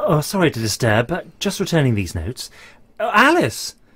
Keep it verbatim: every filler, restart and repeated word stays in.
Oh, sorry to disturb, but just returning these notes. Oh, Alice!